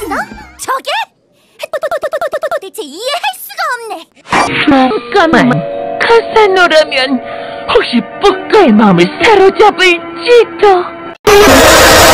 있어? 저게? 도대체 이해할 수가 없네. 잠깐만, 카사노라면 혹시 뿌까의 마음을 사로잡을지도.